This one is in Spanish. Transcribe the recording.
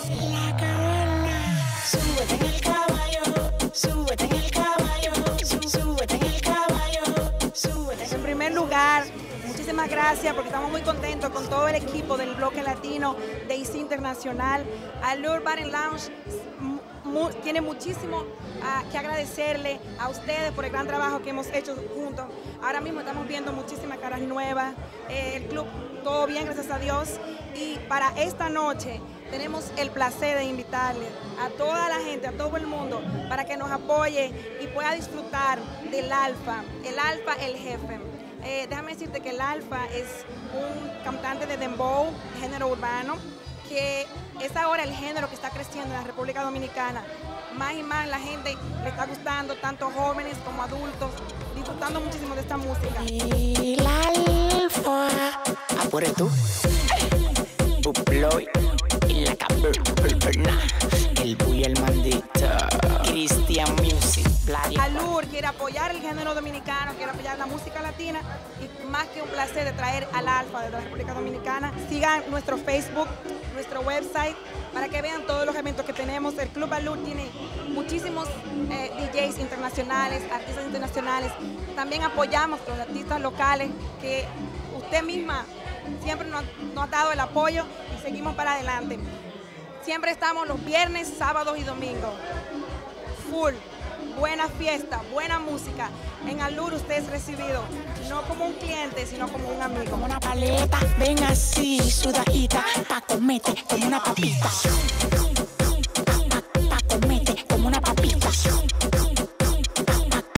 La caverna. Súbete en el caballo, súbete en el caballo, súbete en el caballo, súbete. En primer lugar, muchísimas gracias porque estamos muy contentos con todo el equipo del bloque latino de ICI Internacional. Allure Bar and Lounge tiene muchísimo que agradecerle a ustedes por el gran trabajo que hemos hecho juntos. Ahora mismo estamos viendo muchísimas caras nuevas, el club todo bien, gracias a Dios. Y para esta noche tenemos el placer de invitarle a toda la gente, a todo el mundo, para que nos apoye y pueda disfrutar del Alfa, el jefe. Déjame decirte que el Alfa es un cantante de dembow, género urbano, que es ahora el género que está creciendo en la República Dominicana. Más y más la gente le está gustando, tanto jóvenes como adultos, disfrutando muchísimo de esta música. El Alfa. Apure tú. Buploy. En la caverna. El bully, el mandito. Christian Music. Allure quiere apoyar el género dominicano, quiere apoyar la música latina y más que un placer de traer al Alfa de la República Dominicana. Sigan nuestro Facebook, nuestro website, para que vean todos los eventos que tenemos. El Club Allure tiene muchísimos DJs internacionales, artistas internacionales. También apoyamos a los artistas locales que usted misma siempre nos ha dado el apoyo y seguimos para adelante. Siempre estamos los viernes, sábados y domingos. Full. Buena fiesta, buena música. En Allure usted es recibido no como un cliente, sino como un amigo. Como una paleta, ven así, sudadita, pa' comerte como una papita.